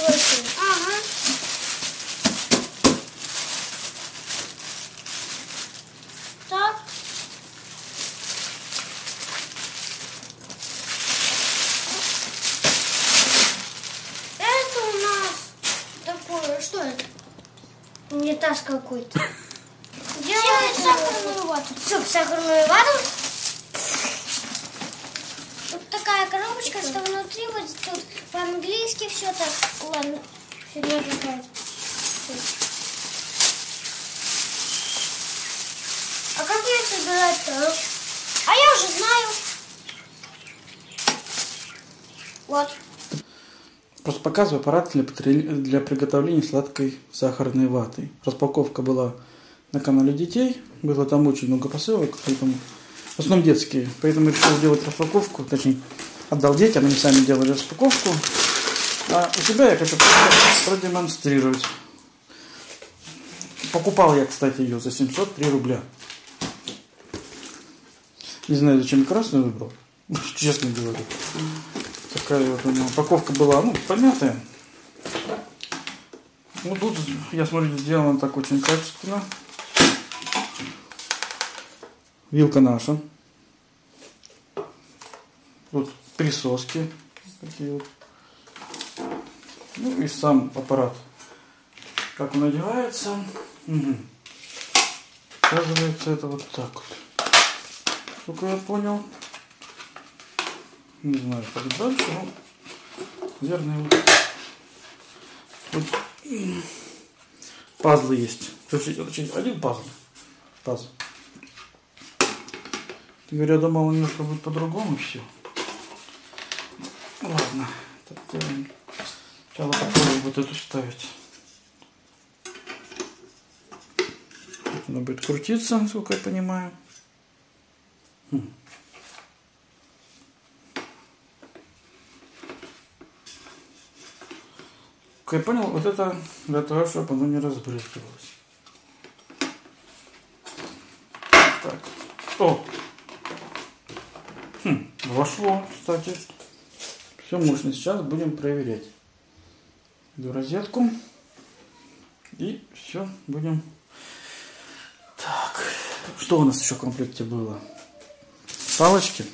Точно. Ага. Так. Это у нас такое, что это? Унитаз какой-то. Делает сахарную вату. Все, сахарную вату. Вот такая коробочка, что внутри вот тут по-английски все так. Ладно, фигня какая-то. А как ее собирать-то? А я уже знаю. Вот. Просто показываю аппарат для приготовления сладкой сахарной ваты. Распаковка была на канале детей. Было там очень много посылок, поэтому в основном детские. Поэтому решил сделать распаковку, точнее, отдал детям, они сами делали распаковку. А у себя я хочу продемонстрировать. Покупал я, кстати, ее за 703 рубля. Не знаю, зачем красную выбрал. Честно говоря. Такая вот у него упаковка была, ну, помятая. Ну, тут, я смотрю, сделано так очень качественно. Вилка наша. Вот присоски. Такие вот. Ну, и сам аппарат. Как он одевается. Угу. Оказывается, это вот так вот. Сколько я понял. Не знаю, как дальше, но, наверное, вот пазлы есть. Один пазл. Говоря, думал, немножко будет по-другому все. Ладно, так делаем. Сначала попробую вот эту ставить. Она будет крутиться, насколько я понимаю. Как я понял, вот это для того, чтобы оно не разбрызгивалось. Так. О! Вошло, кстати. Все мощно. Сейчас будем проверять. Иду в розетку. И все, будем. Так. Что у нас еще в комплекте было? Палочки.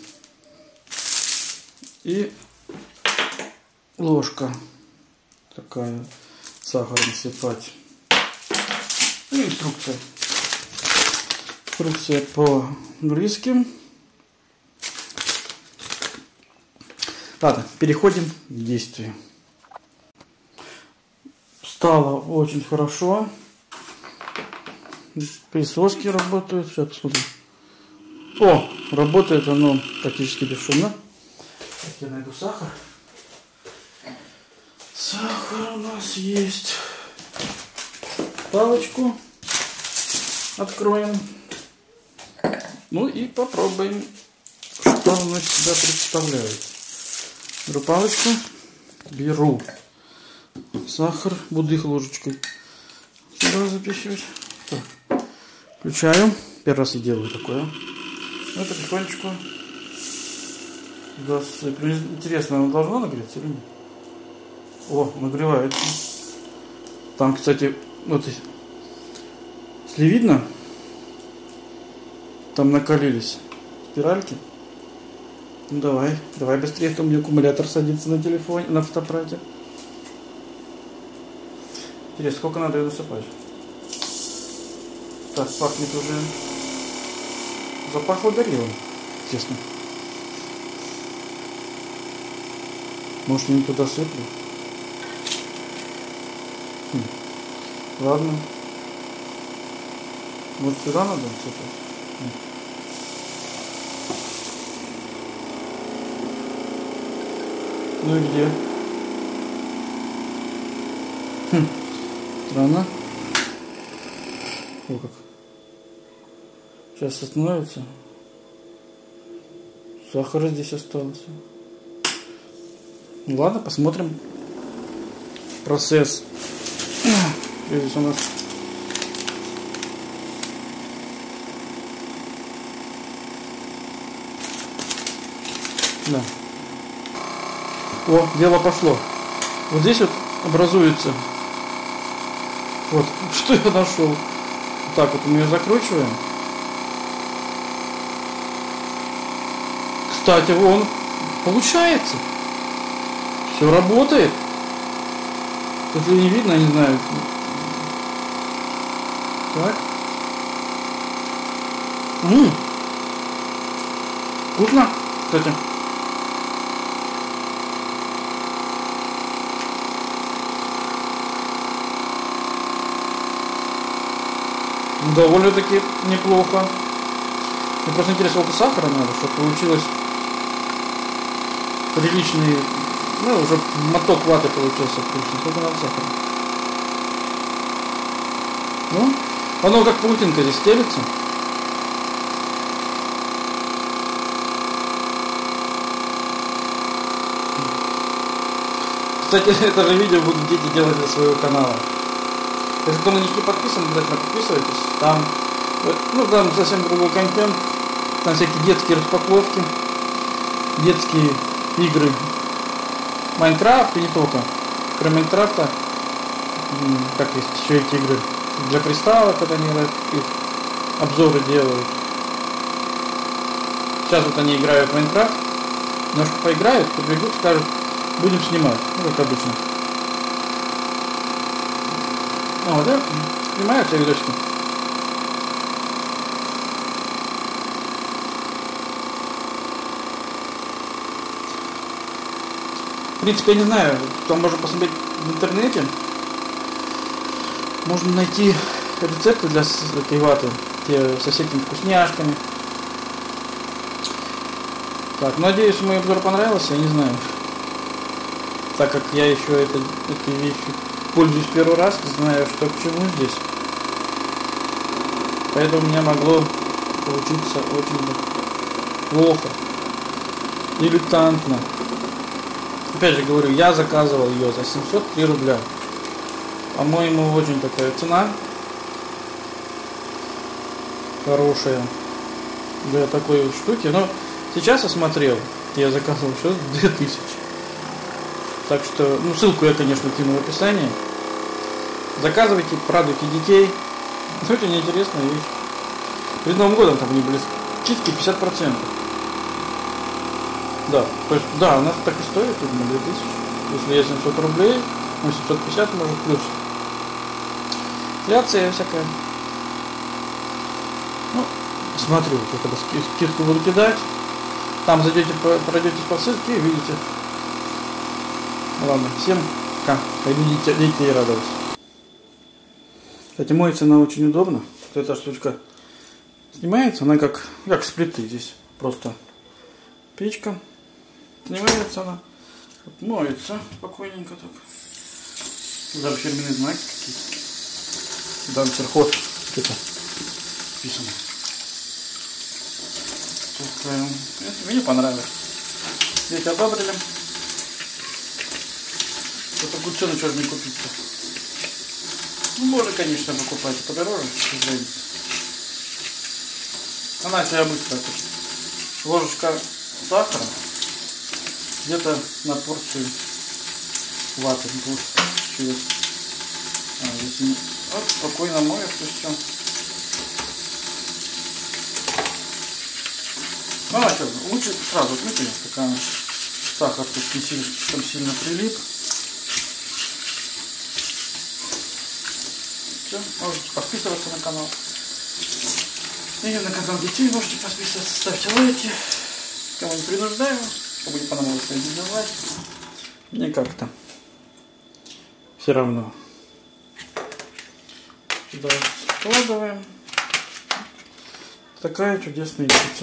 И ложка. Такая, сахар насыпать. И инструкция. Инструкция по-английски. Ладно, переходим к действию. Стало очень хорошо. Присоски работают. Сейчас посмотрим. О, работает оно практически бесшумно. Так, я найду сахар. Сахар у нас есть. Палочку откроем. Ну и попробуем, что он из себя представляет. Беру палочку. Беру сахар. Буду их ложечкой сюда запихивать. Так. Включаю. Первый раз я делаю такое. Ну, это потихонечку засыплю. Интересно, оно должно нагреться или нет? О, нагревается. Там, кстати, вот если видно, там накалились спиральки. Ну давай быстрее, а то у меня аккумулятор садится на телефоне, на фотоаппарате. Интересно, сколько надо ее насыпать? Так, пахнет уже. Запахло горелым, честно. Может, я не туда сыплю? Ладно. Вот сюда надо сыпать. Ну и где? Странно. О, как. Сейчас остановится. Сахара здесь остался. Ну, ладно, посмотрим процесс. Здесь у нас да. О, дело пошло. Вот здесь вот образуется. Вот, что я нашел. Вот так вот мы ее закручиваем. Кстати, вон, получается. Все работает. Если не видно, не знаю. Так. Вкусно, кстати. Довольно-таки неплохо. Мне просто интересно, сколько сахара надо, чтобы получилось приличный, ну, уже моток ваты получился вкусный. Сколько надо сахара? Ну, оно как паутинка здесь стелится. Кстати, это же видео будут дети делать для своего канала. Если кто на них не подписан, обязательно подписывайтесь. Там, ну, там совсем другой контент. Там всякие детские распаковки, детские игры, Майнкрафт и не только. Кроме Майнкрафта, как есть еще эти игры для приставок, когда они их обзоры делают. Сейчас вот они играют в Майнкрафт, немножко поиграют, побегут, скажут, будем снимать, ну, как обычно. О, да, снимают все видосики. В принципе, я не знаю, там можно посмотреть в интернете. Можно найти рецепты для этой ваты, те со всякими вкусняшками. Так, надеюсь, мой обзор понравился, я не знаю. Так как я еще этой вещью пользуюсь первый раз, знаю, что к чему здесь. Поэтому у меня могло получиться очень плохо, дилетантно. Опять же говорю, я заказывал ее за 703 рубля. По-моему, очень такая цена хорошая для такой вот штуки. Но сейчас я смотрел, я заказывал еще 2000. Так что, ну, ссылку я, конечно, кину в описании. Заказывайте, порадуйте детей. Это очень интересная вещь. Перед Новым годом там они были скидки 50%. Да, то есть, да, она так и стоит, видимо, 2000. Если есть 700 рублей, ну, 750 может плюс. Инфляция всякая. Ну, смотрю, я когда скидку буду кидать. Там зайдете, пройдетесь по ссылке и видите. Ладно, всем пока. Пойду детей радовать. Кстати, моется она очень удобно. Вот эта штучка снимается, она как с плиты здесь. Просто печка. Снимается она. Вот, моется спокойненько так. Даже фирменные знаки какие-то. Там серхоз где-то написано. Мне понравилось. Дети одобрили. Вот такую цену что не купить-то. Ну, можно, конечно, покупать и подороже, без разницы. Она себя быстро. Ложечка сахара где-то на порцию ваты. Вот, спокойно моется все. Ну, а что, лучше сразу отметили, пока сахар тут не слишком сильно прилип. Все, можете подписываться на канал. И на канал детей можете подписываться, ставьте лайки. Кого не принуждаю, кому не понравилось, ставьте дизлайк. Мне как-то все равно. Сюда складываем. Такая чудесная яйца.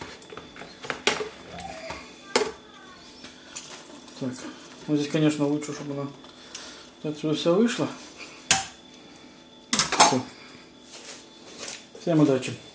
Так, ну здесь, конечно, лучше, чтобы она отсюда вся вышла. Всем удачи!